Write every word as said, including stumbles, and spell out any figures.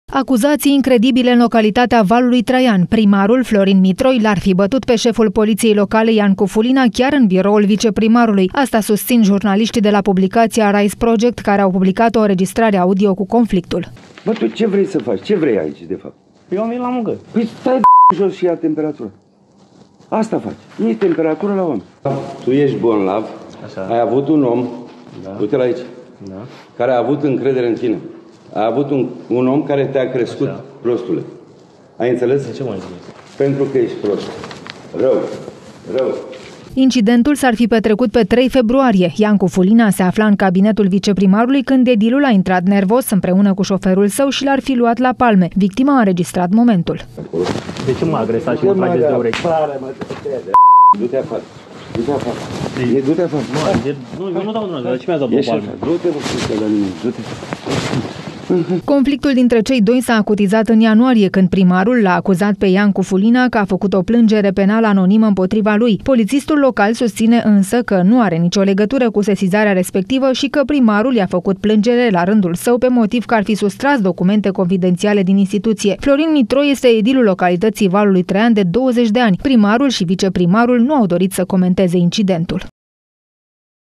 Acuzații incredibile în localitatea Valului Traian. Primarul Florin Mitroi l-ar fi bătut pe șeful poliției locale Ian Cufulina chiar în biroul viceprimarului. Asta susțin jurnaliștii de la publicația Rise Project, care au publicat o înregistrare audio cu conflictul. Bă, tu ce vrei să faci? Ce vrei aici, de fapt? Eu am venit la muncă. Păi stai de jos și ia temperatura. Asta faci. Nu e temperatură la om. Tu ești bolnav, așa. Ai avut un om, da. Uite-l aici, da. Care a avut încredere în tine. A avut un, un om care te-a crescut, așa. Prostule. Ai înțeles? De ce mă înțeles? Pentru că ești prost. Rău. Rău. Incidentul s-ar fi petrecut pe trei februarie. Ian Cufulina se afla în cabinetul viceprimarului când edilul a intrat nervos împreună cu șoferul său și l-ar fi luat la palme. Victima a înregistrat momentul. De ce m-a agresat și mă trageți de urechi? Du-te afară. Du-te afară. Du-te afară. Nu, eu nu dau dumneavoastră. Ce mi-a dat două palme? Du-te, du-te. Conflictul dintre cei doi s-a acutizat în ianuarie, când primarul l-a acuzat pe Ian Cufulina că a făcut o plângere penală anonimă împotriva lui. Polițistul local susține însă că nu are nicio legătură cu sesizarea respectivă și că primarul i-a făcut plângere la rândul său pe motiv că ar fi sustras documente confidențiale din instituție. Florin Mitroi este edilul localității Valului Traian de douăzeci de ani. Primarul și viceprimarul nu au dorit să comenteze incidentul.